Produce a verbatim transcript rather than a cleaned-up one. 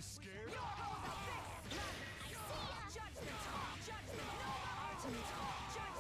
scared? Your hoes are fixed! I see ya! Judgment! Judgment! No! Judgment! Judgment!